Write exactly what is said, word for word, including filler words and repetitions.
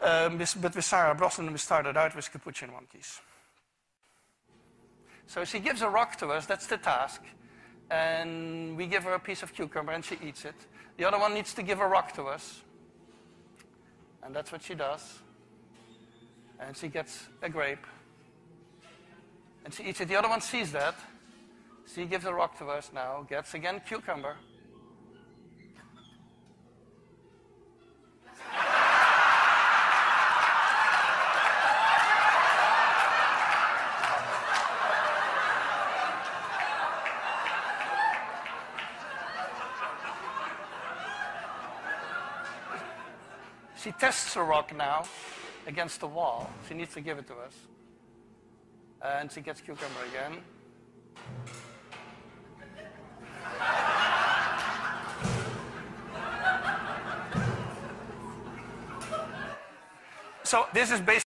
Um, this, but with Sarah Brosnan, we started out with capuchin monkeys. So she gives a rock to us, that's the task. And we give her a piece of cucumber and she eats it. The other one needs to give a rock to us. And that's what she does. And she gets a grape. And she eats it. The other one sees that. She gives a rock to us now, gets again cucumber. She tests the rock now against the wall. She needs to give it to us. And she gets cucumber again. So this is basically